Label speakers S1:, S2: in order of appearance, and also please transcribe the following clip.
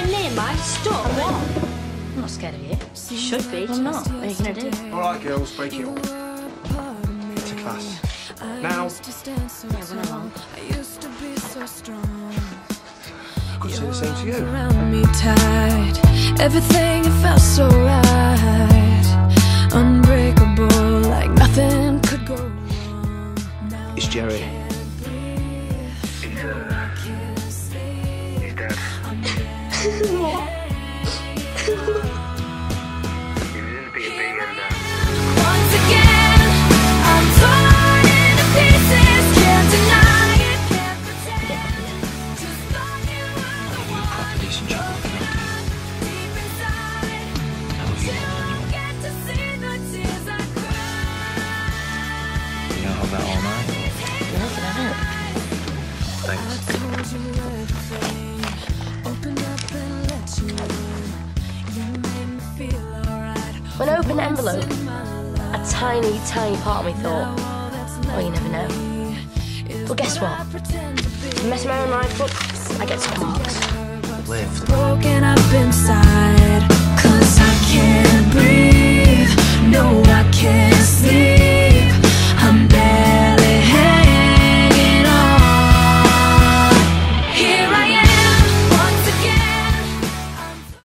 S1: anywhere near my store.
S2: I'm not. I'm not scared of you.
S1: You should be.
S2: I'm not. What are you going to do?
S3: All right, girls, break it up. It's a class. Now.
S2: Yeah, run along.
S3: I could say the same to you.
S4: Around me tight, everything it felt so right, unbreakable, like nothing could go wrong.
S3: It's Jerry.
S5: He's dead.
S1: What?
S5: He was in the B&B and
S4: Once again, I'm torn into pieces, can't deny it, can't pretend. Just thought you were
S3: I'll give you a proper decent job if you
S4: deep inside.
S3: I love you more than
S4: Don't get to see the tears I cry.
S3: you know how that all night.
S2: Yeah, can I help?
S3: Thanks.
S4: Told you everything, opened up and let you in. You made me feel alright.
S2: When I opened the envelope, a tiny, tiny part of me thought, oh, you never know. But guess what? If I mess around my foot, I get some marks.
S3: Live.
S4: Broken up inside.